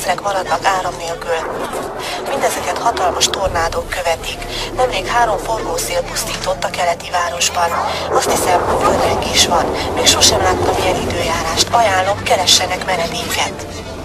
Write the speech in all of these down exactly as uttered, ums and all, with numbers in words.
ezrek maradnak áram nélkül. Mindezeket hatalmas tornádók követik. Nemrég három forgószél pusztított a keleti városban. Azt hiszem, földrengés van. Még sosem láttam ilyen időjárást. Ajánlom, keressenek menedéket.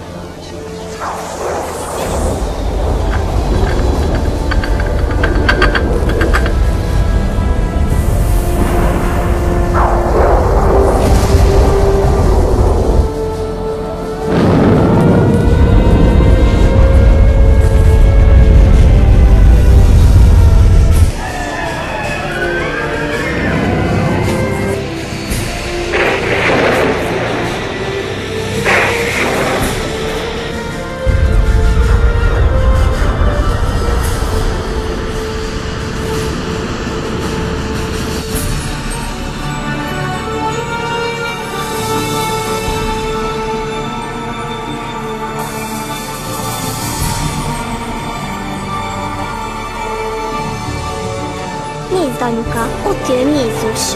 Nézd, anyuka, ott jön Jézus!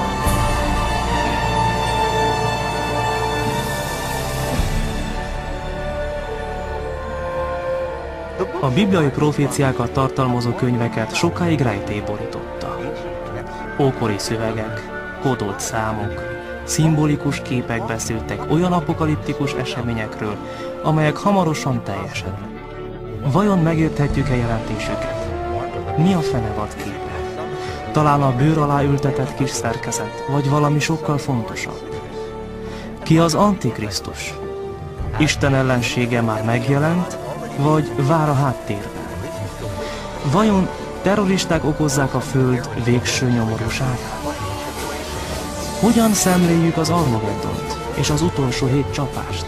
A bibliai proféciákat tartalmazó könyveket sokáig rejtély borította. Ókori szövegek, kódolt számok, szimbolikus képek beszéltek olyan apokaliptikus eseményekről, amelyek hamarosan teljesednek. Vajon megérthetjük-e jelentésüket? Mi a fenevad képe? Talán a bőr alá ültetett kis szerkezet, vagy valami sokkal fontosabb? Ki az Antikrisztus? Isten ellensége már megjelent, vagy vár a háttérben? Vajon terroristák okozzák a föld végső nyomorúságát? Hogyan szemléljük az Armageddont és az utolsó hét csapást?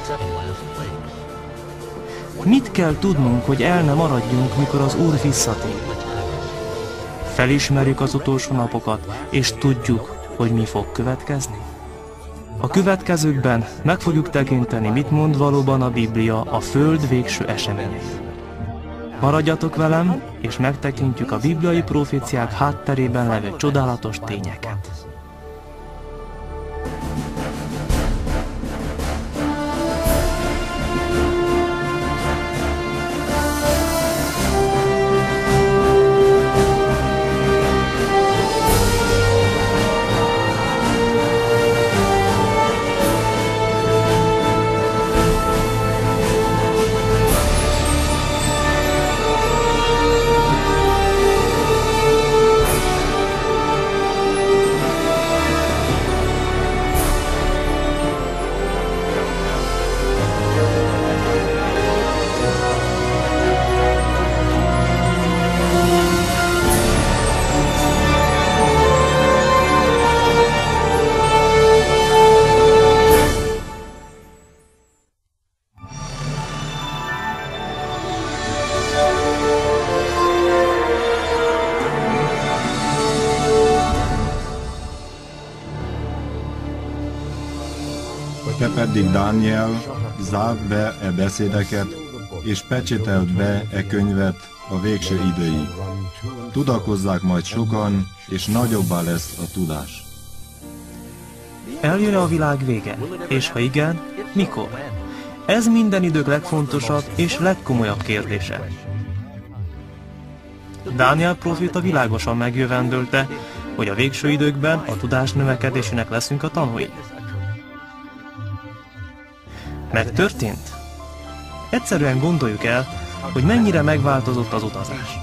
Mit kell tudnunk, hogy el ne maradjunk, mikor az Úr visszatér? Felismerjük az utolsó napokat, és tudjuk, hogy mi fog következni? A következőkben meg fogjuk tekinteni, mit mond valóban a Biblia a Föld végső eseményeiről. Maradjatok velem, és megtekintjük a bibliai proféciák hátterében levő csodálatos tényeket. Te pedig, Dániel, zárd be e beszédeket, és pecsételd be e könyvet a végső időig. Tudakozzák majd sokan, és nagyobbá lesz a tudás. Eljön a világ vége? És ha igen, mikor? Ez minden idők legfontosabb és legkomolyabb kérdése. Dániel próféta világosan megjövendölte, hogy a végső időkben a tudás növekedésének leszünk a tanúi. Megtörtént? Egyszerűen gondoljuk el, hogy mennyire megváltozott az utazás.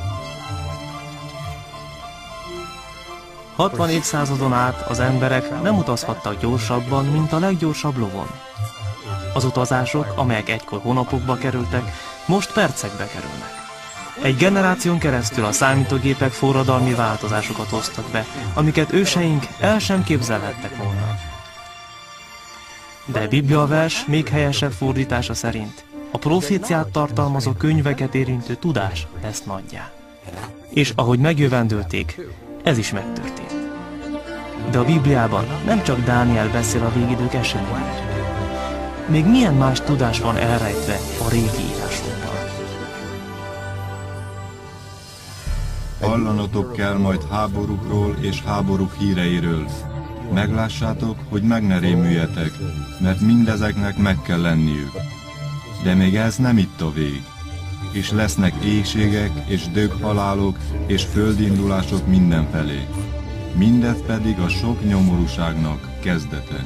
hatvan évszázadon át az emberek nem utazhattak gyorsabban, mint a leggyorsabb lovon. Az utazások, amelyek egykor hónapokba kerültek, most percekbe kerülnek. Egy generáción keresztül a számítógépek forradalmi változásokat hoztak be, amiket őseink el sem képzelhettek volna. De Biblia vers még helyesebb fordítása szerint a proféciát tartalmazó könyveket érintő tudás lesz nagyjá. És ahogy megjövendölték, ez is megtörtént. De a Bibliában nem csak Dániel beszél a végidők eseményeiről. Még milyen más tudás van elrejtve a régi írásokban? Hallanotok kell majd háborúkról és háborúk híreiről. Meglássátok, hogy meg ne rémüljetek, mert mindezeknek meg kell lenniük. De még ez nem itt a vég. És lesznek éhségek, és döghalálok, és földindulások mindenfelé. Mindez pedig a sok nyomorúságnak kezdete.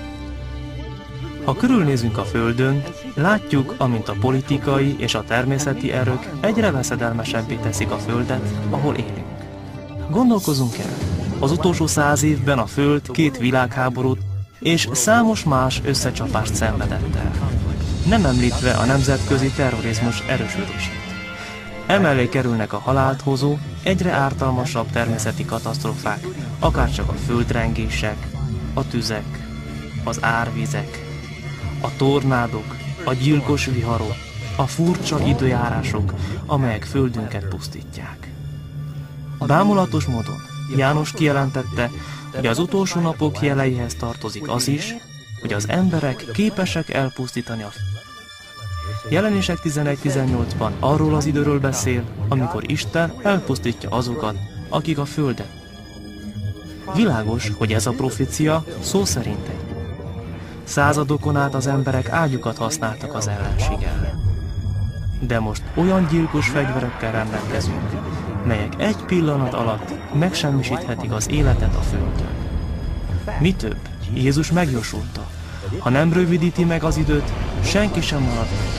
Ha körülnézünk a Földön, látjuk, amint a politikai és a természeti erők egyre veszedelmesebbé teszik a Földet, ahol élünk. Gondolkozunk el, az utolsó száz évben a Föld két világháborút és számos más összecsapást szenvedett el. Nem említve a nemzetközi terrorizmus erősödését. Emellé kerülnek a halált hozó, egyre ártalmasabb természeti katasztrófák, akárcsak a földrengések, a tüzek, az árvizek, a tornádok, a gyilkos viharok, a furcsa időjárások, amelyek földünket pusztítják. Bámulatos módon János kijelentette, hogy az utolsó napok jeleihez tartozik az is, hogy az emberek képesek elpusztítani a földet. Jelenések tizenegy tizennyolcban arról az időről beszél, amikor Isten elpusztítja azokat, akik a földet. Világos, hogy ez a profécia szó szerint egy. Századokon át az emberek ágyukat használtak az ellenség ellen. De most olyan gyilkos fegyverekkel rendelkezünk, melyek egy pillanat alatt megsemmisíthetik az életet a földön. Mi több, Jézus megjósolta, ha nem rövidíti meg az időt, senki sem marad meg.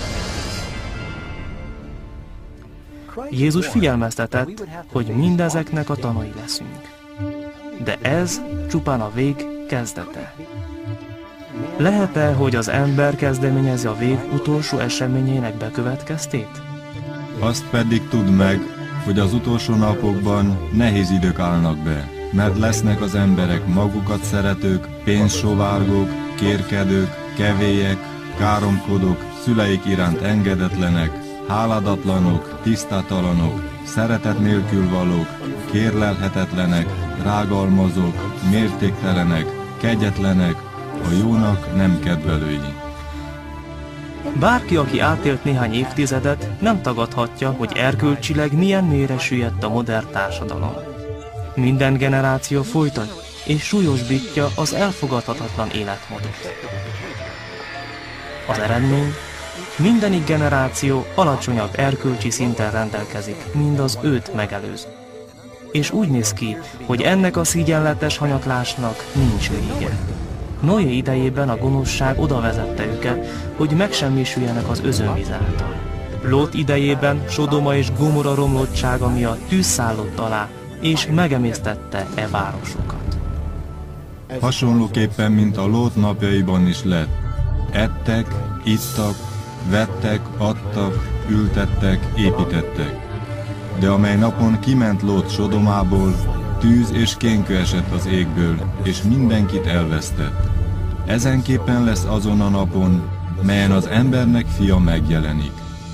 Jézus figyelmeztetett, hogy mindezeknek a tanúi leszünk. De ez csupán a vég kezdete. Lehet-e, hogy az ember kezdeményezi a vég utolsó eseményének bekövetkeztét? Azt pedig tudd meg, hogy az utolsó napokban nehéz idők állnak be, mert lesznek az emberek magukat szeretők, pénzsovárgók, kérkedők, kevélyek, káromkodók, szüleik iránt engedetlenek, háladatlanok, tisztátalanok, szeretet nélkül valók, kérlelhetetlenek, rágalmazók, mértéktelenek, kegyetlenek, a jónak nem kedvelői. Bárki, aki átélt néhány évtizedet, nem tagadhatja, hogy erkölcsileg milyen mélyre süllyedt a modern társadalom. Minden generáció folytatja és súlyosbítja az elfogadhatatlan életmódot. Az eredmény? Mindenik generáció alacsonyabb erkölcsi szinten rendelkezik, mint az őt megelőző. És úgy néz ki, hogy ennek a szégyenletes hanyatlásnak nincs vége. Noé idejében a gonoszság oda vezette őket, hogy megsemmisüljenek az özönvíz által. Lót idejében Sodoma és Gomorra romlottsága miatt tűz szállott alá, és megemésztette e városokat. Hasonlóképpen, mint a Lót napjaiban is lett. Ettek, ittak, vettek, adtak, ültettek, építettek. De amely napon kiment Lót Sodomából, tűz és kénkő esett az égből, és mindenkit elvesztett. Ezenképpen lesz azon a napon, melyen az embernek fia megjelenik.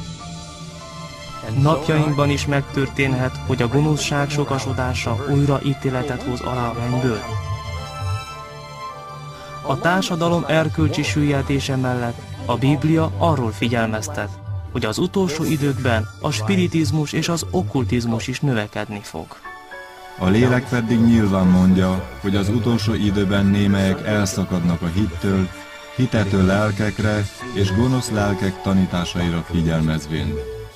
Napjainkban is megtörténhet, hogy a gonoszság sokasodása újra ítéletet hoz alá a mennyből. A társadalom erkölcsi süllyedése mellett a Biblia arról figyelmeztet, hogy az utolsó időkben a spiritizmus és az okkultizmus is növekedni fog. A lélek pedig nyilván mondja, hogy az utolsó időben némelyek elszakadnak a hittől, hitető lelkekre és gonosz lelkek tanításaira figyelmezvén.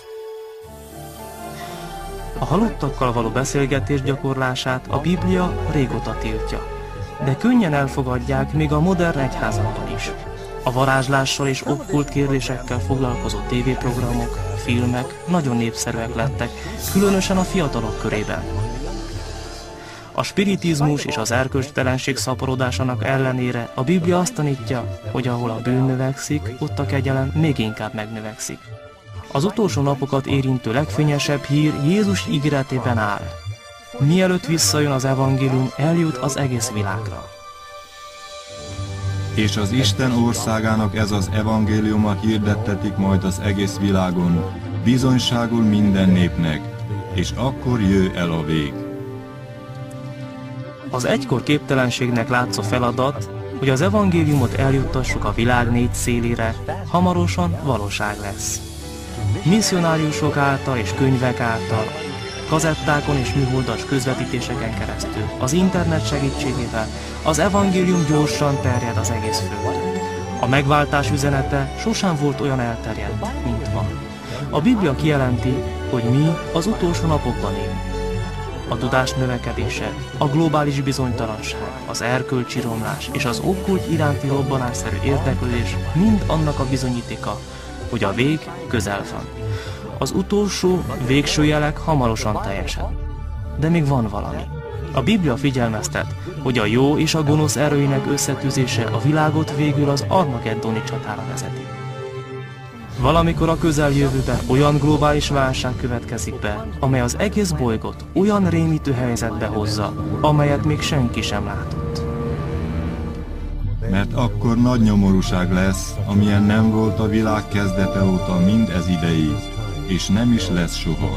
A halottakkal való beszélgetés gyakorlását a Biblia régóta tiltja, de könnyen elfogadják még a modern egyházakban is. A varázslással és okkult kérdésekkel foglalkozó tévéprogramok, filmek nagyon népszerűek lettek, különösen a fiatalok körében. A spiritizmus és az erkölcstelenség szaporodásának ellenére a Biblia azt tanítja, hogy ahol a bűn növekszik, ott a kegyelem még inkább megnövekszik. Az utolsó napokat érintő legfényesebb hír Jézus ígéretében áll. Mielőtt visszajön az evangélium, eljut az egész világra. És az Isten országának ez az evangéliuma hirdettetik majd az egész világon, bizonyságul minden népnek, és akkor jöjj el a vég. Az egykor képtelenségnek látszó feladat, hogy az evangéliumot eljuttassuk a világ négy szélére, hamarosan valóság lesz. Misszionáriusok által és könyvek által, kazettákon és műholdas közvetítéseken keresztül, az internet segítségével az evangélium gyorsan terjed az egész földön. A megváltás üzenete sosem volt olyan elterjedt, mint ma. A Biblia kijelenti, hogy mi az utolsó napokban élünk. A tudás növekedése, a globális bizonytalanság, az erkölcsi romlás és az okkult iránti robbanásszerű érdeklődés mind annak a bizonyítéka, hogy a vég közel van. Az utolsó, végső jelek hamarosan teljesednek. De még van valami. A Biblia figyelmeztet, hogy a jó és a gonosz erőinek összetűzése a világot végül az Armageddoni csatára vezeti. Valamikor a közeljövőben olyan globális válság következik be, amely az egész bolygót olyan rémítő helyzetbe hozza, amelyet még senki sem látott. Mert akkor nagy nyomorúság lesz, amilyen nem volt a világ kezdete óta mind ez ideig, és nem is lesz soha.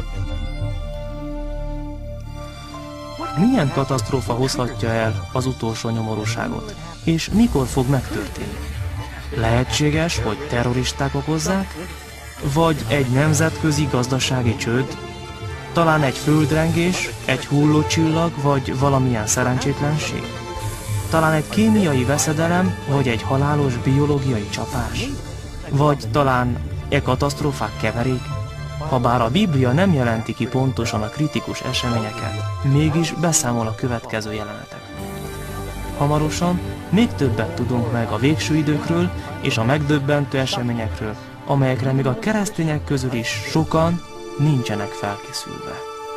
Milyen katasztrófa hozhatja el az utolsó nyomorúságot? És mikor fog megtörténni? Lehetséges, hogy terroristák okozzák? Vagy egy nemzetközi gazdasági csőd? Talán egy földrengés, egy hullócsillag, vagy valamilyen szerencsétlenség? Talán egy kémiai veszedelem, vagy egy halálos biológiai csapás? Vagy talán e katasztrófák keverék? Habár a Biblia nem jelenti ki pontosan a kritikus eseményeket, mégis beszámol a következő jelenetekről. Hamarosan még többet tudunk meg a végső időkről és a megdöbbentő eseményekről, amelyekre még a keresztények közül is sokan nincsenek felkészülve.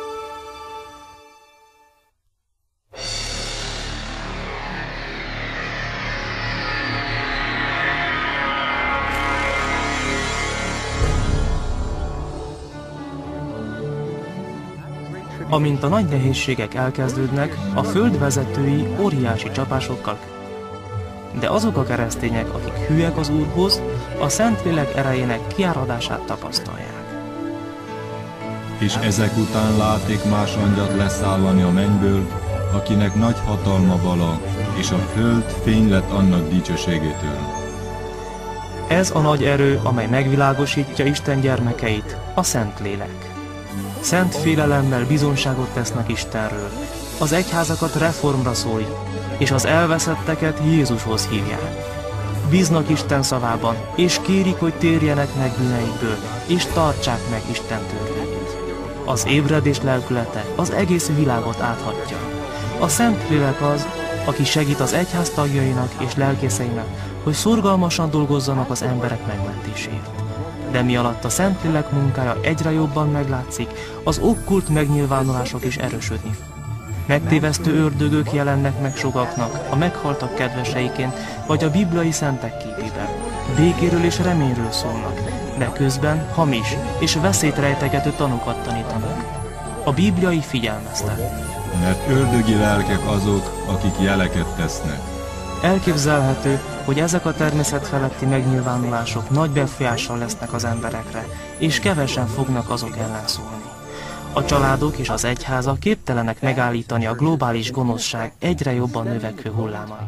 Amint a nagy nehézségek elkezdődnek, a föld vezetői óriási csapásokkal. De azok a keresztények, akik hűek az Úrhoz, a Szentlélek erejének kiáradását tapasztalják. És ezek után láték más angyalt leszállani a mennyből, akinek nagy hatalma vala, és a föld fény lett annak dicsőségétől. Ez a nagy erő, amely megvilágosítja Isten gyermekeit, a Szentlélek. Szent félelemmel bizonságot tesznek Istenről, az egyházakat reformra szólít, és az elveszetteket Jézushoz hívják. Bíznak Isten szavában, és kérik, hogy térjenek meg bűneikből, és tartsák meg Isten törvényét. Az ébredés lelkülete az egész világot áthatja. A Szentlélek az, aki segít az egyház tagjainak és lelkészeinek, hogy szorgalmasan dolgozzanak az emberek megmentésért. De mi alatt a Szentlélek munkája egyre jobban meglátszik, az okkult megnyilvánulások is erősödni. Megtévesztő ördögök jelennek meg sokaknak, a meghaltak kedveseiként, vagy a bibliai szentek képében. Békéről és reményről szólnak, de közben hamis és veszélyt rejtegető tanukat tanítanak. A Bibliai figyelmeztet. Mert ördögi lelkek azok, akik jeleket tesznek. Elképzelhető, hogy ezek a természet feletti megnyilvánulások nagy befolyással lesznek az emberekre, és kevesen fognak azok ellen szólni. A családok és az egyházak képtelenek megállítani a globális gonoszság egyre jobban növekvő hullámait.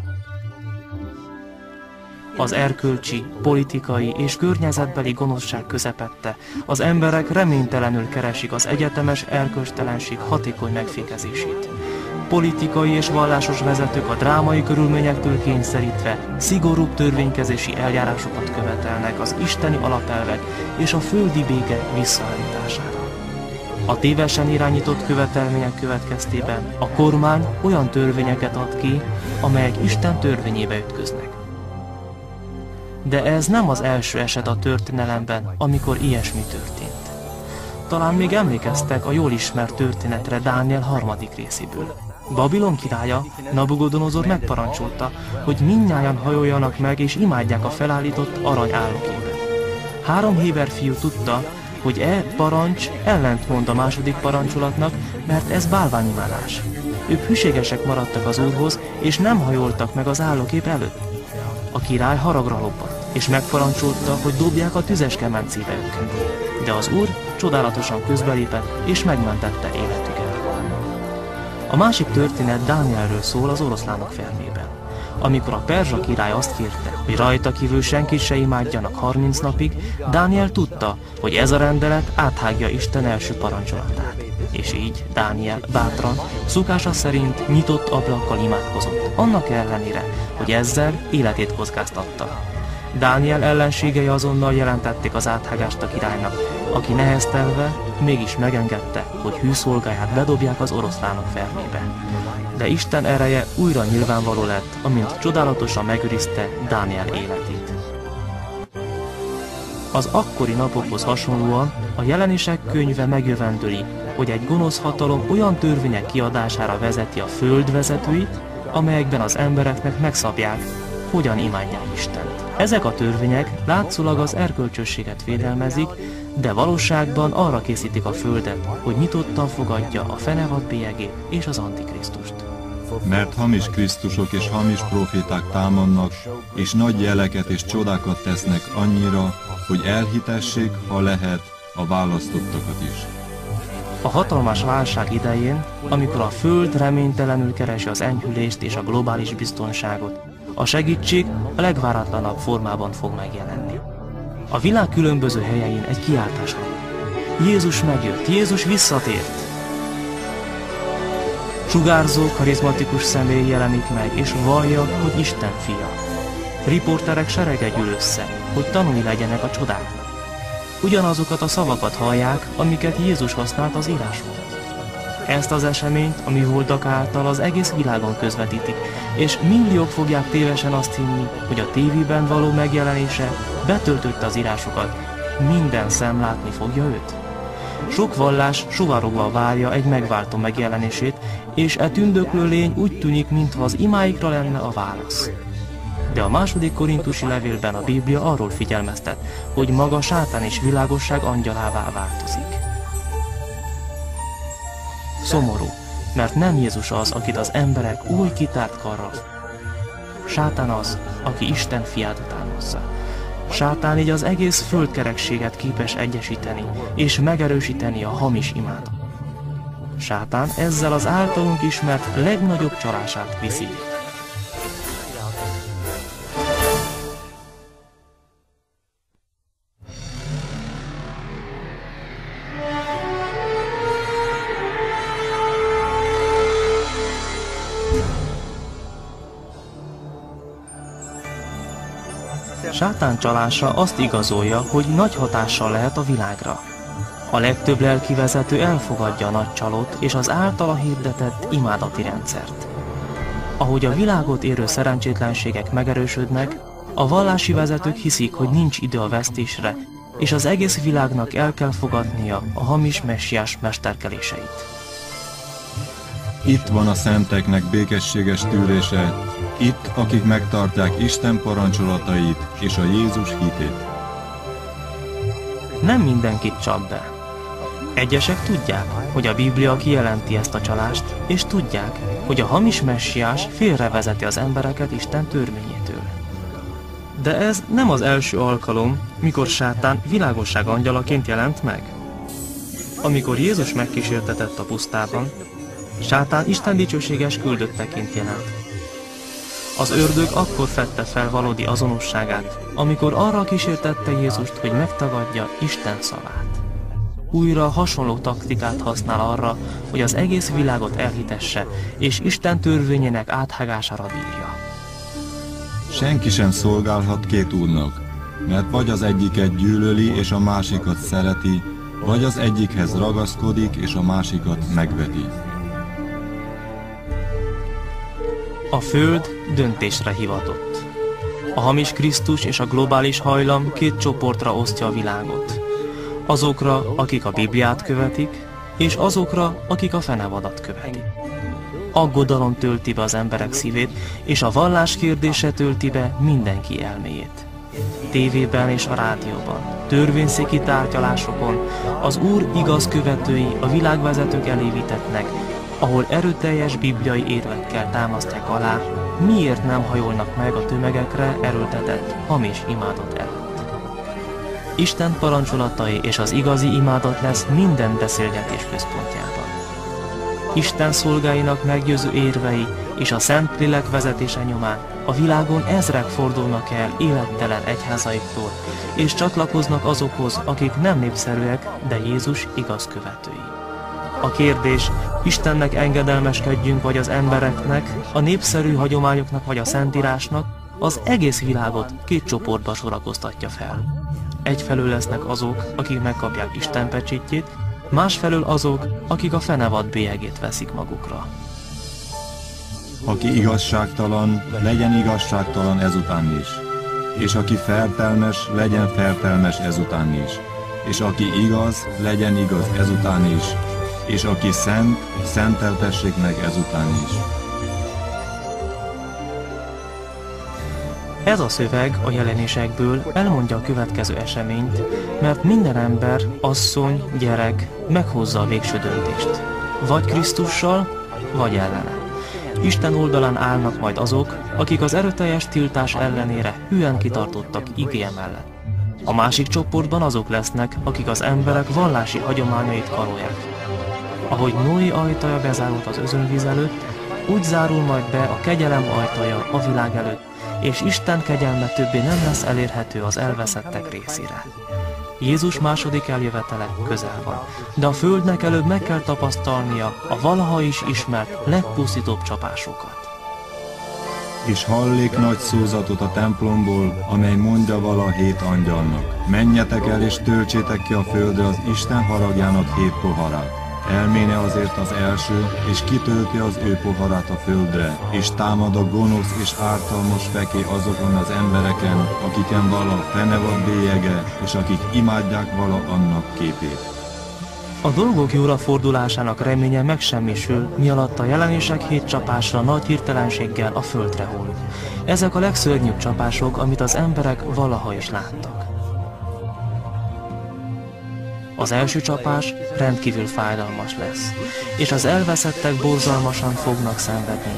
Az erkölcsi, politikai és környezetbeli gonoszság közepette az emberek reménytelenül keresik az egyetemes erkölcstelenség hatékony megfékezését. Politikai és vallásos vezetők a drámai körülményektől kényszerítve szigorúbb törvénykezési eljárásokat követelnek az isteni alapelvek és a földi béke visszaállítására. A tévesen irányított követelmények következtében a kormány olyan törvényeket ad ki, amelyek Isten törvényébe ütköznek. De ez nem az első eset a történelemben, amikor ilyesmi történt. Talán még emlékeztek a jól ismert történetre Dániel harmadik részéből. Babilon királya, Nabukodonozor megparancsolta, hogy mindnyájan hajoljanak meg és imádják a felállított arany állóképet. Három héber fiú tudta, hogy e parancs ellentmond a második parancsolatnak, mert ez bálványimádás. Ők hűségesek maradtak az Úrhoz, és nem hajoltak meg az állókép előtt. A király haragra lobbant, és megparancsolta, hogy dobják a tüzes kemencébe őket. De az Úr csodálatosan közbelépett, és megmentette életüket. A másik történet Dánielről szól az oroszlánok felmében. Amikor a perzsa király azt kérte, hogy rajta kívül senkit se imádjanak harminc napig, Dániel tudta, hogy ez a rendelet áthágja Isten első parancsolatát. És így Dániel bátran, szokása szerint nyitott ablakkal imádkozott, annak ellenére, hogy ezzel életét kockáztatta. Dániel ellenségei azonnal jelentették az áthágást a királynak, aki neheztelve mégis megengedte, hogy hűszolgáját bedobják az oroszlánok fermébe. De Isten ereje újra nyilvánvaló lett, amint csodálatosan megőrizte Dániel életét. Az akkori napokhoz hasonlóan a Jelenések könyve megjövendöli, hogy egy gonosz hatalom olyan törvények kiadására vezeti a föld vezetőit, amelyekben az embereknek megszabják, hogyan imádják Istent. Ezek a törvények látszólag az erkölcsösséget védelmezik, de valóságban arra készítik a földet, hogy nyitottan fogadja a fenevad bélyegét és az Antikrisztust. Mert hamis Krisztusok és hamis proféták támadnak, és nagy jeleket és csodákat tesznek annyira, hogy elhitessék, ha lehet, a választottakat is. A hatalmas válság idején, amikor a Föld reménytelenül keresi az enyhülést és a globális biztonságot, a segítség a legváratlanabb formában fog megjelenni. A világ különböző helyein egy kiáltás hall. Jézus megjött, Jézus visszatért! Sugárzó, karizmatikus személy jelenik meg, és vallja, hogy Isten fia. Riporterek serege gyűl össze, hogy tanulni legyenek a csodáknak. Ugyanazokat a szavakat hallják, amiket Jézus használt az írásban. Ezt az eseményt a műholdak által az egész világon közvetítik, és milliók fogják tévesen azt hinni, hogy a tévében való megjelenése betöltötte az írásokat, minden szem látni fogja őt. Sok vallás suvárogva várja egy megváltó megjelenését, és e tündöklő lény úgy tűnik, mintha az imáikra lenne a válasz. De a második korintusi levélben a Biblia arról figyelmeztet, hogy maga sátán és világosság angyalává változik. Szomorú, mert nem Jézus az, akit az emberek új kitárt karral. Sátán az, aki Isten fiát utánozza. Sátán így az egész földkerekséget képes egyesíteni és megerősíteni a hamis imádat. Sátán ezzel az általunk ismert legnagyobb csalását viszi. Sátán csalása azt igazolja, hogy nagy hatással lehet a világra. A legtöbb lelkivezető elfogadja a nagy csalót és az általa hirdetett imádati rendszert. Ahogy a világot érő szerencsétlenségek megerősödnek, a vallási vezetők hiszik, hogy nincs idő a vesztésre, és az egész világnak el kell fogadnia a hamis messiás mesterkeléseit. Itt van a szenteknek békességes tűrése, itt, akik megtartják Isten parancsolatait és a Jézus hitét. Nem mindenkit csap be. Egyesek tudják, hogy a Biblia kijelenti ezt a csalást, és tudják, hogy a hamis messiás félrevezeti az embereket Isten törvényétől. De ez nem az első alkalom, mikor sátán világosság angyalaként jelent meg. Amikor Jézus megkísértetett a pusztában, sátán Isten dicsőséges küldötteként jelent. Az ördög akkor fedte fel valódi azonosságát, amikor arra kísértette Jézust, hogy megtagadja Isten szavát. Újra hasonló taktikát használ arra, hogy az egész világot elhitesse, és Isten törvényének áthágására bírja. Senki sem szolgálhat két úrnak, mert vagy az egyiket gyűlöli és a másikat szereti, vagy az egyikhez ragaszkodik és a másikat megveti. A Föld döntésre hivatott. A hamis Krisztus és a globális hajlam két csoportra osztja a világot. Azokra, akik a Bibliát követik, és azokra, akik a fenevadat követik. Aggodalom tölti be az emberek szívét, és a vallás kérdése tölti be mindenki elméjét. Tévében és a rádióban, törvényszéki tárgyalásokon az Úr igaz követői a világvezetők elé vitetnek, ahol erőteljes bibliai érvekkel támasztják alá, miért nem hajolnak meg a tömegekre erőltetett hamis imádat előtt. Isten parancsolatai és az igazi imádat lesz minden beszélgetés központjában. Isten szolgáinak meggyőző érvei és a Szent Lélek vezetése nyomán a világon ezrek fordulnak el élettelen egyházaiktól, és csatlakoznak azokhoz, akik nem népszerűek, de Jézus igaz követői. A kérdés, Istennek engedelmeskedjünk vagy az embereknek, a népszerű hagyományoknak vagy a Szentírásnak, az egész világot két csoportba sorakoztatja fel. Egyfelől lesznek azok, akik megkapják Isten pecsítjét, másfelől azok, akik a fenevad bélyegét veszik magukra. Aki igazságtalan, legyen igazságtalan ezután is. És aki fertelmes, legyen fertelmes ezután is. És aki igaz, legyen igaz ezután is. És aki szent, szenteltessék meg ezután is. Ez a szöveg a jelenésekből elmondja a következő eseményt, mert minden ember, asszony, gyerek meghozza a végső döntést. Vagy Krisztussal, vagy ellene. Isten oldalán állnak majd azok, akik az erőteljes tiltás ellenére hűen kitartottak igéje mellett. A másik csoportban azok lesznek, akik az emberek vallási hagyományait karolják. Ahogy Noé ajtaja bezárult az özönvíz előtt, úgy zárul majd be a kegyelem ajtaja a világ előtt, és Isten kegyelme többé nem lesz elérhető az elveszettek részére. Jézus második eljövetele közel van, de a földnek előbb meg kell tapasztalnia a valaha is ismert legpusztítóbb csapásokat. És hallék nagy szózatot a templomból, amely mondja vala hét angyalnak: menjetek el és töltsétek ki a földre az Isten haragjának hét poharát. Elméne azért az első, és kitölti az ő poharát a földre, és támad a gonosz és ártalmas feké azokon az embereken, akiken vala fenevad bélyege, és akik imádják vala annak képét. A dolgok jóra fordulásának reménye megsemmisül, mi alatt a jelenések hét csapásra nagy hirtelenséggel a földre hull. Ezek a legszörnyűbb csapások, amit az emberek valaha is láttak. Az első csapás rendkívül fájdalmas lesz, és az elveszettek borzalmasan fognak szenvedni.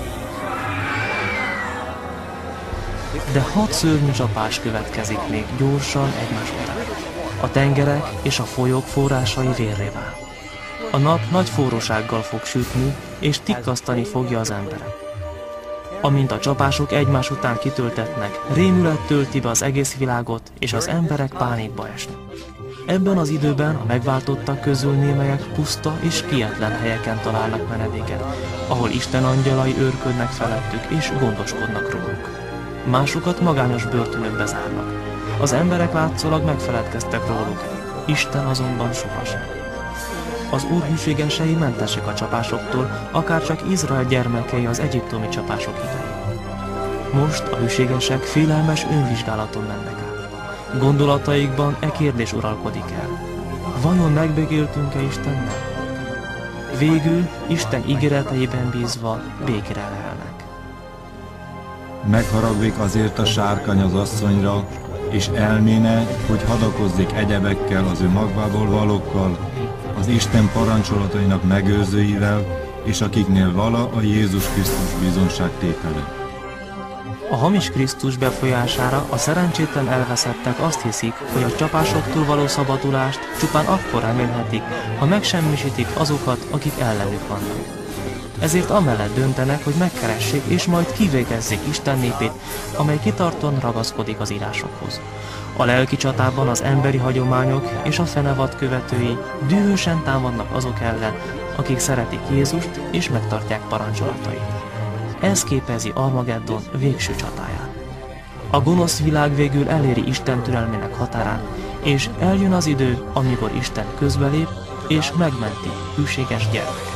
De hat szörnyű csapás következik még gyorsan egymás után. A tengerek és a folyók forrásai vérré vál. A nap nagy forrósággal fog sütni, és tikkasztani fogja az emberek. Amint a csapások egymás után kitöltetnek, rémület tölti be az egész világot, és az emberek pánikba esnek. Ebben az időben a megváltottak közül némelyek puszta és kietlen helyeken találnak menedéket, ahol Isten angyalai őrködnek felettük és gondoskodnak róluk. Másokat magányos börtönökbe zárnak. Az emberek látszólag megfeledkeztek róluk, Isten azonban sohasem. Az Úr hűségesei mentesek a csapásoktól, akárcsak Izrael gyermekei az egyiptomi csapások idején. Most a hűségesek félelmes önvizsgálaton mennek át. Gondolataikban e kérdés uralkodik el: vajon megbékéltünk-e Istennel? Végül Isten ígéreteiben bízva békére lelnek. Megharagvék azért a sárkány az asszonyra, és elméne, hogy hadakozzik egyebekkel az ő magvából valókkal, az Isten parancsolatainak megőrzőivel, és akiknél vala a Jézus Krisztus bizonságtétele. A hamis Krisztus befolyására a szerencsétlen elveszettek azt hiszik, hogy a csapásoktól való szabadulást csupán akkor remélhetik, ha megsemmisítik azokat, akik ellenük vannak. Ezért amellett döntenek, hogy megkeressék és majd kivégezzék Isten népét, amely kitartóan ragaszkodik az írásokhoz. A lelki csatában az emberi hagyományok és a fenevad követői dühösen támadnak azok ellen, akik szeretik Jézust és megtartják parancsolatait. Ez képezi Armageddon végső csatáját. A gonosz világ végül eléri Isten türelmének határát, és eljön az idő, amikor Isten közbelép és megmenti hűséges gyermekét.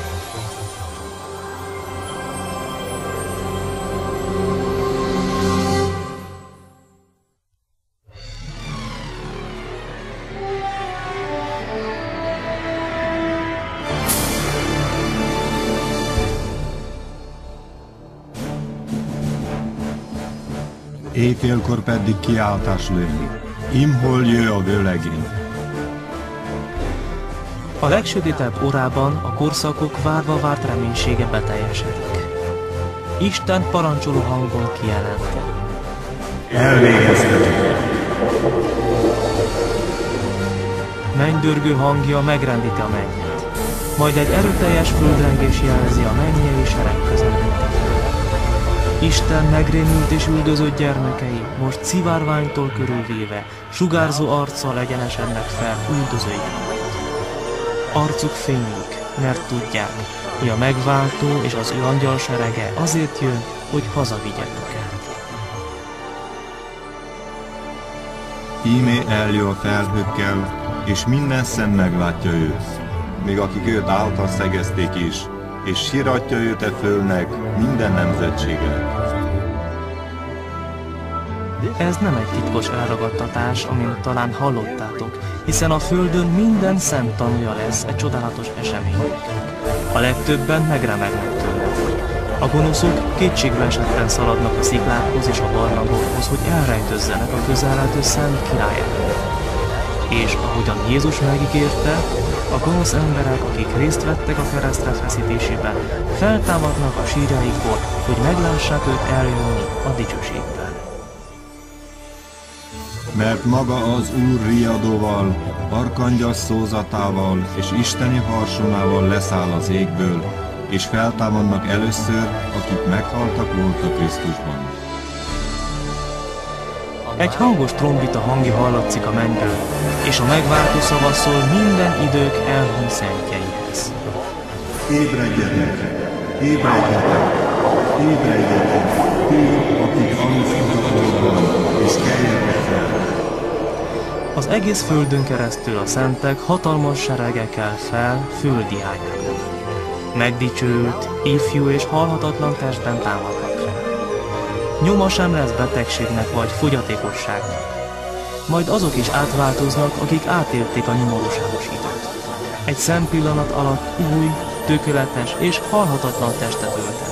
Éjfélkor pedig kiáltás lőni: imhol jö a vőlegény. A legsötétebb órában a korszakok várva várt reménysége beteljesedik. Isten parancsoló hangon kijelenti: elvégeztetett. Mennydörgő hangja megrendíti a mennyet, majd egy erőteljes földrengés jelzi a mennyei sereg közelét. Isten megrémült és üldözött gyermekei most szivárványtól körülvéve, sugárzó arccal egyenesednek fel üldözői előtt. Arcuk fénylik, mert tudják, hogy a megváltó és az ő angyalserege azért jön, hogy hazavigye őket. Ímé eljö a felhőkkel, és minden szem meglátja őt, még akik őt által szegezték is, és síratja őt e földnek minden nemzetsége. Ez nem egy titkos elragadtatás, amint talán hallottátok, hiszen a földön minden szem tanúja lesz egy csodálatos eseménynek. A legtöbben megremegnek tőle. A gonoszok kétségbe esetten szaladnak a sziklákhoz és a barlangokhoz, hogy elrejtőzzenek a közelhető szent király előtt. És ahogyan Jézus megígérte, a gonosz emberek, akik részt vettek a keresztre feszítésében, feltámadnak a sírjaikból, hogy meglássák őt eljönni a dicsőségben. Mert maga az Úr riadóval, arkangyal szózatával és isteni harsonával leszáll az égből, és feltámadnak először, akik meghaltak voltak Krisztusban. Egy hangos trombita hangja hallatszik a mennyből, és a megváltó szava szól minden idők elhunyt szentjeihez. Ébredjetek! Ébredjetek! Ébredjetek! Ti, akik alusztok a földön, és keljetek fel! Az egész földön keresztül a szentek hatalmas seregekkel fel földi hányákon. Megdicsőült, ifjú és halhatatlan testben támadnak fel. Nyoma sem lesz betegségnek vagy fogyatékosságnak. Majd azok is átváltoznak, akik átélték a nyomorúságos időt. Egy szempillanat alatt új, tökéletes és halhatatlan testet öltenek.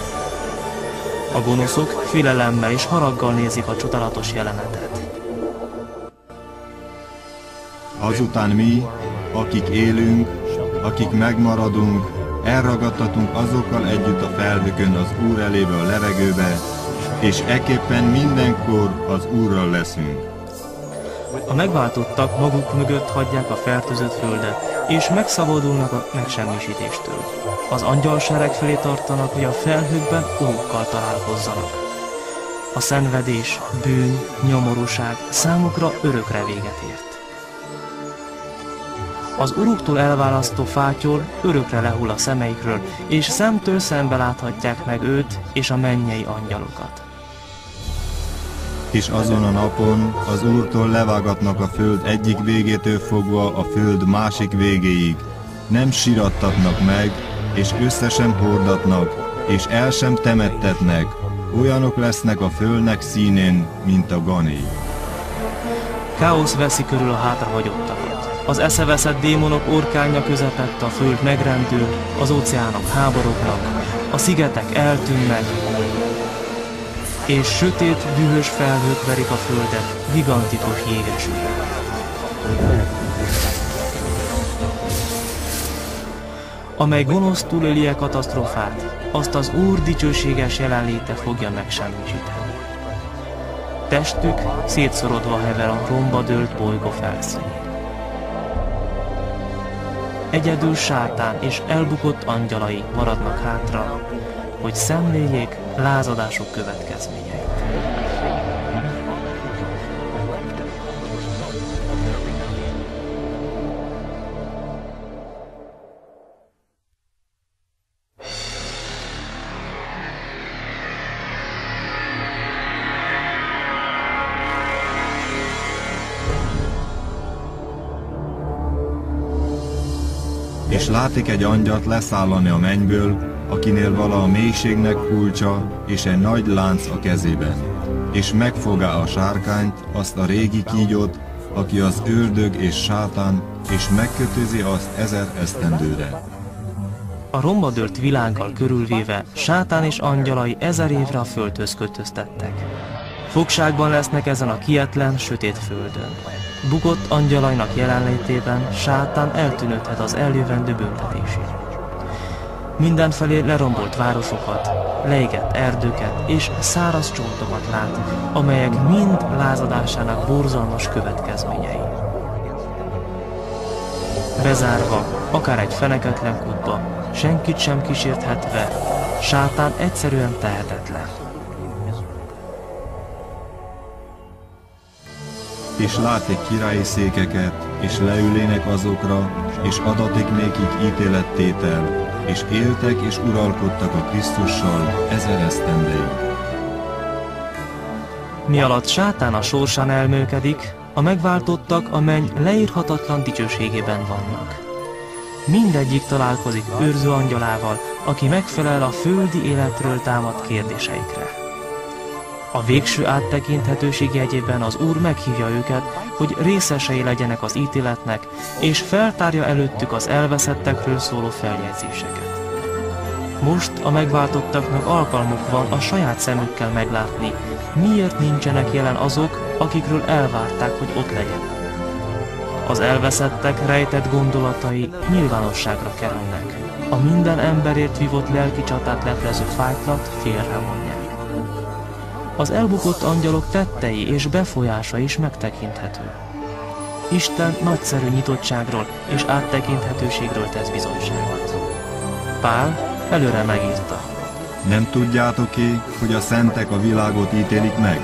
A gonoszok félelemmel és haraggal nézik a csodálatos jelenetet. Azután mi, akik élünk, akik megmaradunk, elragadtatunk azokkal együtt a felhőkön az Úr elébe a levegőbe, és ekképpen mindenkor az Úrral leszünk. A megváltottak maguk mögött hagyják a fertőzött földet, és megszabadulnak a megsemmisítéstől. Az angyalsereg felé tartanak, hogy a felhőkben urukkal találkozzanak. A szenvedés, bűn, nyomorúság számukra örökre véget ért. Az uruktól elválasztó fátyol örökre lehull a szemeikről, és szemtől szembe láthatják meg őt és a mennyei angyalokat. És azon a napon az Úrtól levágatnak a föld egyik végétől fogva a föld másik végéig. Nem sirattatnak meg, és össze sem hordatnak, és el sem temettetnek. Olyanok lesznek a földnek színén, mint a gané. Káosz veszi körül a hátrahagyottakat. Az eszeveszett démonok orkánja közepette a föld megrendül, az óceánok háborognak, a szigetek eltűnnek, és sötét, dühös felhők verik a földet gigantikus jégesűvel. Amely gonosz túléli a katasztrófát, azt az Úr dicsőséges jelenléte fogja megsemmisíteni. Testük szétszorodva hever a romba dőlt bolygó felszínén. Egyedül sátán és elbukott angyalai maradnak hátra, hogy szemléljék lázadásuk következményeit. És látik egy angyalt leszállani a mennyből, akinél vala a mélységnek kulcsa, és egy nagy lánc a kezében. És megfogá a sárkányt, azt a régi kígyót, aki az ördög és sátán, és megkötözi azt ezer esztendőre. A romba dőlt világgal körülvéve sátán és angyalai ezer évre a földhöz költöztettek. Fogságban lesznek ezen a kietlen, sötét földön. Bukott angyalainak jelenlétében sátán eltűnődhet az eljövendő büntetésén. Mindenfelé lerombolt városokat, leégett erdőket és száraz csontokat lát, amelyek mind lázadásának borzalmas következményei. Bezárva, akár egy feneketlen kútba, senkit sem kísérthetve, sátán egyszerűen tehetetlen. És látik királyi székeket, és leülének azokra, és adatik nékik ítélettétel, és éltek és uralkodtak a Krisztussal ezer esztendeig. Mi alatt sátán a sorsán elmélkedik, A megváltottak a menny leírhatatlan dicsőségében vannak. Mindegyik találkozik őrző angyalával, aki megfelel a földi életről támadt kérdéseikre. A végső áttekinthetőség jegyében az Úr meghívja őket, hogy részesei legyenek az ítéletnek, és feltárja előttük az elveszettekről szóló feljegyzéseket. Most a megváltottaknak alkalmuk van a saját szemükkel meglátni, miért nincsenek jelen azok, akikről elvárták, hogy ott legyenek. Az elveszettek rejtett gondolatai nyilvánosságra kerülnek. A minden emberért vívott lelki csatát leplező fájtlat félrevonják. Az elbukott angyalok tettei és befolyása is megtekinthető. Isten nagyszerű nyitottságról és áttekinthetőségről tesz bizonyságot. Pál előre megírta: Nem tudjátok-e, hogy a szentek a világot ítélik meg?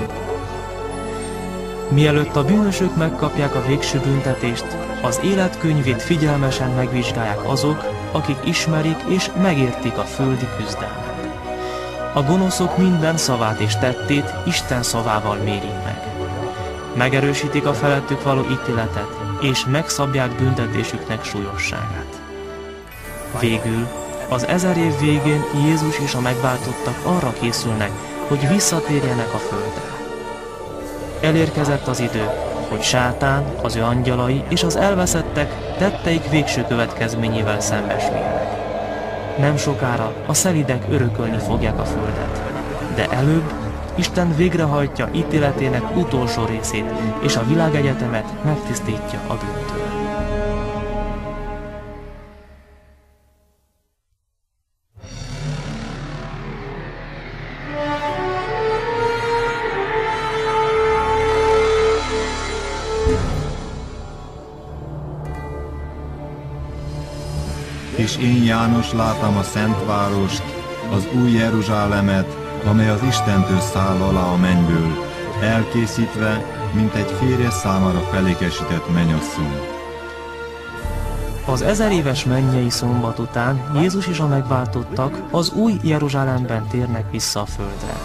Mielőtt a bűnösök megkapják a végső büntetést, az életkönyvét figyelmesen megvizsgálják azok, akik ismerik és megértik a földi küzdelmet. A gonoszok minden szavát és tettét Isten szavával mérik meg. Megerősítik a felettük való ítéletet, és megszabják büntetésüknek súlyosságát. Végül, az ezer év végén Jézus és a megváltottak arra készülnek, hogy visszatérjenek a földre. Elérkezett az idő, hogy Sátán, az ő angyalai és az elveszettek tetteik végső következményével szembesüljenek. Nem sokára a szelídek örökölni fogják a földet, de előbb Isten végrehajtja ítéletének utolsó részét, és a világegyetemet megtisztítja a bűntől. És én, János, láttam a Szentvárost, az új Jeruzsálemet, amely az Istentől száll alá a mennyből, elkészítve, mint egy férje számára felékesített mennyasszony. Az ezer éves mennyei szombat után Jézus és a megváltottak az új Jeruzsálemben térnek vissza a földre.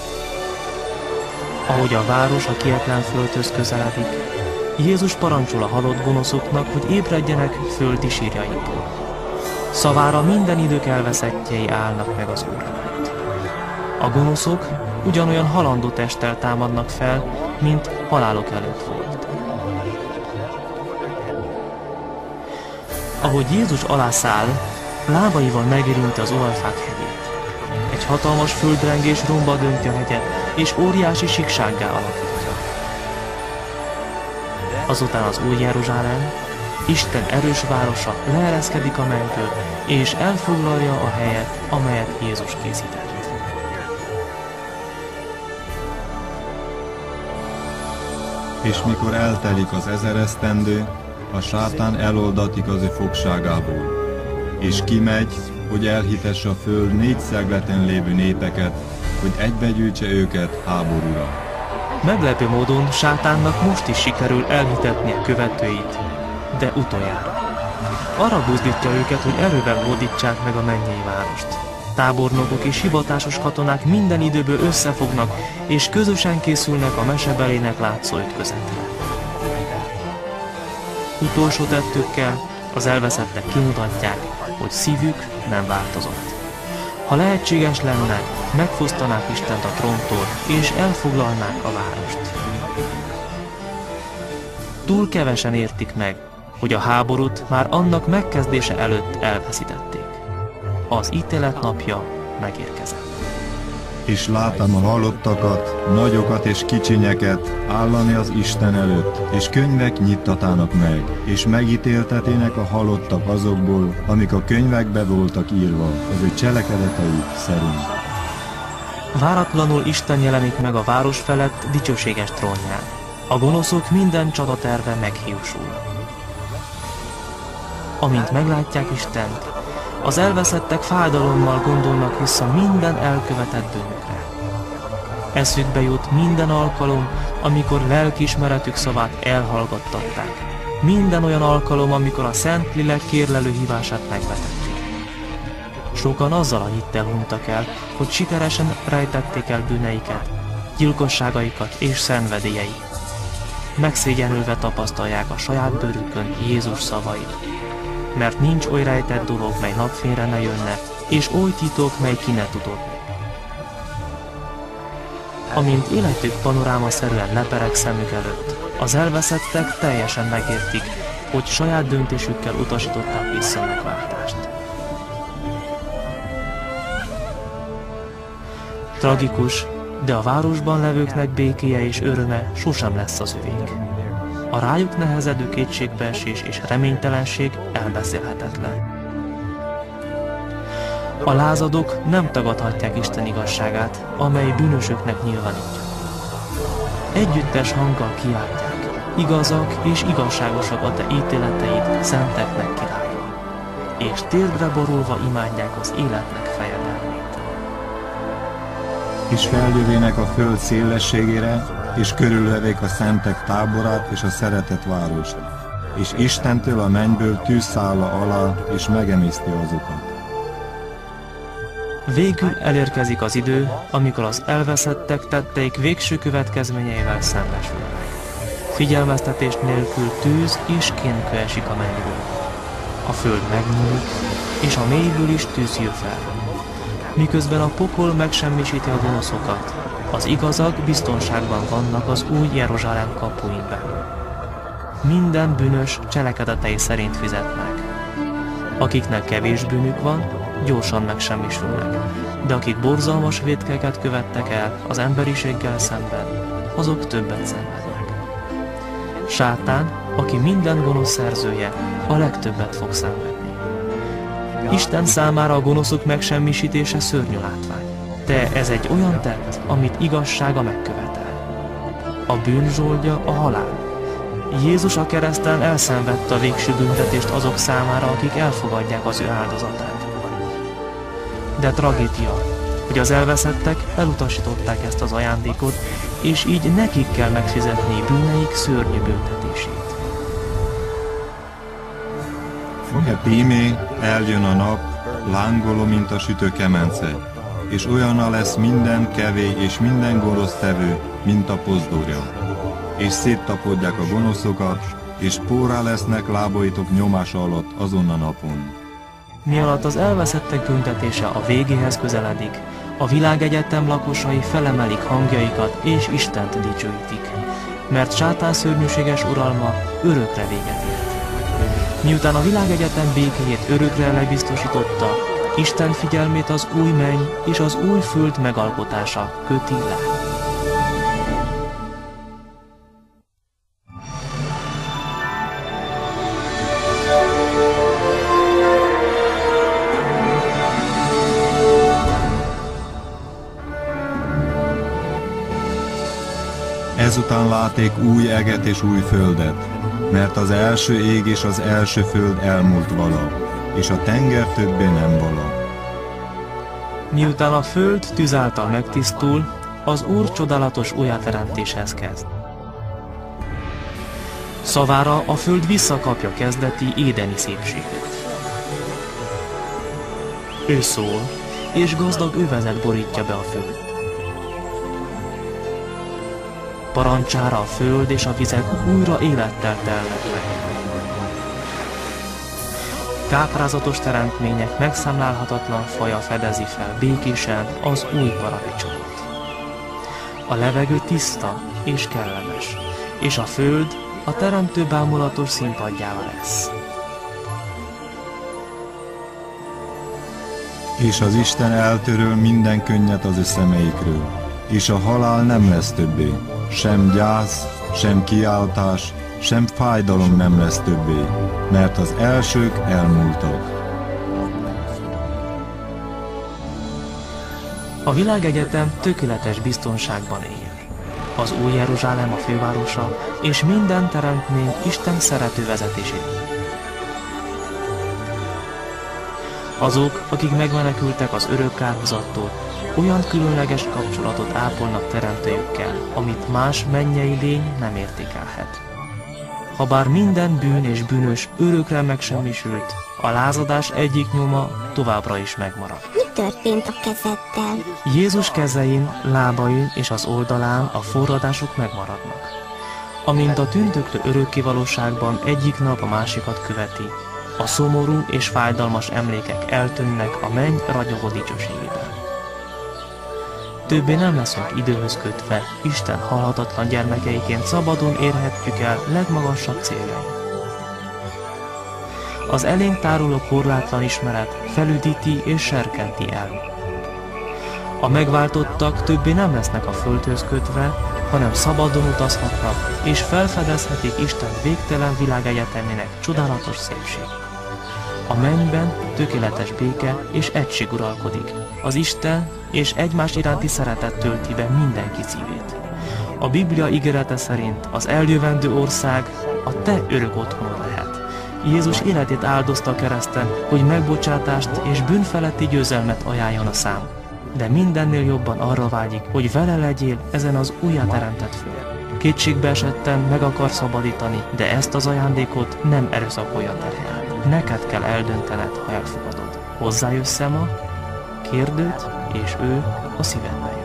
Ahogy a város a kietlen földhöz közeledik, Jézus parancsol a halott gonoszoknak, hogy ébredjenek földi sírjaikból. Szavára minden idők elveszettjei állnak meg az Úr előtt. A gonoszok ugyanolyan halandó testtel támadnak fel, mint halálok előtt volt. Ahogy Jézus alászáll, lábaival megérinti az olajfák hegyét. Egy hatalmas földrengés romba dönti a hegyet, és óriási síksággá alakítja. Azután az új Jeruzsálem, Isten erős városa leereszkedik a mennyből, és elfoglalja a helyet, amelyet Jézus készített. És mikor eltelik az ezer esztendő, a sátán eloldatik az ő fogságából, és kimegy, hogy elhitesse a föld négy szegleten lévő népeket, hogy egybegyűjtse őket háborúra. Meglepő módon Sátánnak most is sikerül elhitetnie követőit, de utoljára. Arra buzdítja őket, hogy erővel hódítsák meg a mennyei várost. Tábornokok és hivatásos katonák minden időből összefognak, és közösen készülnek a mesebelének látszó ütközetre. Utolsó tettükkel az elveszettek kimutatják, hogy szívük nem változott. Ha lehetséges lenne, megfosztanák Istent a tróntól, és elfoglalnák a várost. Túl kevesen értik meg, hogy a háborút már annak megkezdése előtt elveszítették. Az ítélet napja megérkezett. És láttam a halottakat, nagyokat és kicsinyeket állani az Isten előtt, és könyvek nyittatának meg, és megítéltetének a halottak azokból, amik a könyvekbe voltak írva, az ő cselekedetei szerint. Váratlanul Isten jelenik meg a város felett dicsőséges trónján. A gonoszok minden csataterve meghiúsul. Amint meglátják Istent, az elveszettek fájdalommal gondolnak vissza minden elkövetett bűnükre. Eszükbe jut minden alkalom, amikor lelkiismeretük szavát elhallgattatták. Minden olyan alkalom, amikor a Szent Lélek kérlelő hívását megvetették. Sokan azzal a hittel hunytak el, hogy sikeresen rejtették el bűneiket, gyilkosságaikat és szenvedélyeiket. megszégyenülve tapasztalják a saját bőrükön Jézus szavait. Mert nincs oly rejtett dolog, mely napfényre ne jönne, és oly titok, mely ki ne tudod. Amint életük panorámaszerűen lepereg szemük előtt, az elveszettek teljesen megértik, hogy saját döntésükkel utasították vissza a megváltást. Tragikus, de a városban levőknek békéje és öröme sosem lesz az övék. A rájuk nehezedő kétségbeesés és reménytelenség elbeszélhetetlen. A lázadók nem tagadhatják Isten igazságát, amely bűnösöknek nyilvánítja. Együttes hanggal kiáltják, igazak és igazságosak a te ítéleteid, szenteknek királya, és térdre borulva imádják az életnek fejedelmét. És feljövének a föld szélességére, és körülvevék a szentek táborát és a szeretett várost, és Istentől a mennyből tűzszálla alá, és megemészti azokat. Végül elérkezik az idő, amikor az elveszettek tetteik végső következményeivel szembesülnek. Figyelmeztetés nélkül tűz és kénkő esik a mennyből. A föld megnyílik, és a mélyből is tűz jön fel. Miközben a pokol megsemmisíti a gonoszokat, az igazak biztonságban vannak az új Jeruzsálem kapuin belül. Minden bűnös cselekedetei szerint fizet meg. Akiknek kevés bűnük van, gyorsan megsemmisülnek, de akik borzalmas vétkeket követtek el az emberiséggel szemben, azok többet szenvednek. Sátán, aki minden gonosz szerzője, a legtöbbet fog szenvedni. Isten számára a gonoszok megsemmisítése szörnyű látvány, de ez egy olyan tett, amit igazsága megkövetel. A bűn zsoldja a halál. Jézus a kereszten elszenvedte a végső büntetést azok számára, akik elfogadják az ő áldozatát. De tragédia, hogy az elveszettek elutasították ezt az ajándékot, és így nekik kell megfizetni bűneik szörnyű büntetését. E tímé eljön a nap, lángoló, mint a sütő kemence, és olyana lesz minden kevély és minden gonosz tevő, mint a pozdorja. És széttapodják a gonoszokat, és pórá lesznek lábaitok nyomása alatt azon a napon. Mi alatt az elveszettek büntetése a végéhez közeledik, a világegyetem lakosai felemelik hangjaikat és Istent dicsőítik, mert sátán szörnyűséges uralma örökre véget ért. Miután a világegyetem békéjét örökre lebiztosította, Isten figyelmét az új menny és az új föld megalkotása köti le. Ezután láték új eget és új földet, mert az első ég és az első föld elmúlt vala, és a tenger többé nem vala. Miután a föld tűz által megtisztul, az Úr csodálatos újjáteremtéshez kezd. Szavára a föld visszakapja kezdeti édeni szépségét. Ő szól, és gazdag övezet borítja be a föld. Parancsára a föld és a vizek újra élettel telnek meg. Káprázatos teremtmények megszámlálhatatlan faja fedezi fel békésen az új paradicsomot. A levegő tiszta és kellemes, és a föld a teremtő bámulatos színpadjává lesz. És az Isten eltöröl minden könnyet az ő szemeikről, és a halál nem lesz többé, sem gyász, sem kiáltás, sem fájdalom nem lesz többé, mert az elsők elmúltak. A világegyetem tökéletes biztonságban él. Az új Jeruzsálem a fővárosa, és minden teremtmény Isten szerető vezetésében. Azok, akik megmenekültek az örök kárhozattól, olyan különleges kapcsolatot ápolnak teremtőjükkel, amit más mennyei lény nem értékelhet. Habár minden bűn és bűnös örökre megsemmisült, a lázadás egyik nyoma továbbra is megmarad. Mi történt a kezeddel? Jézus kezein, lábain és az oldalán a forradások megmaradnak. Amint a tündöklő örökkévalóságban egyik nap a másikat követi, a szomorú és fájdalmas emlékek eltűnnek a menny ragyogó dicsőségében. Többé nem leszünk időhöz kötve, Isten halhatatlan gyermekeiként szabadon érhetjük el legmagasabb céljaink. Az elénk táruló korlátlan ismeret felüdíti és serkenti el. A megváltottak többé nem lesznek a földhöz kötve, hanem szabadon utazhatnak, és felfedezhetik Isten végtelen világegyetemének csodálatos szépség. A mennyben tökéletes béke és egység uralkodik. Az Isten és egymás iránti szeretet tölti be mindenki szívét. A Biblia ígérete szerint az eljövendő ország a te örök otthonod lehet. Jézus életét áldozta a kereszten, hogy megbocsátást és bűnfeletti győzelmet ajánljon a szám. De mindennél jobban arra vágyik, hogy vele legyél ezen az újjáteremtett földön. Kétségbe esetten meg akar szabadítani, de ezt az ajándékot nem erőszakolja terhel. Neked kell eldöntened, ha elfogadod. Hozzájössz ma, kérdőt, és ő a szívedbe jön.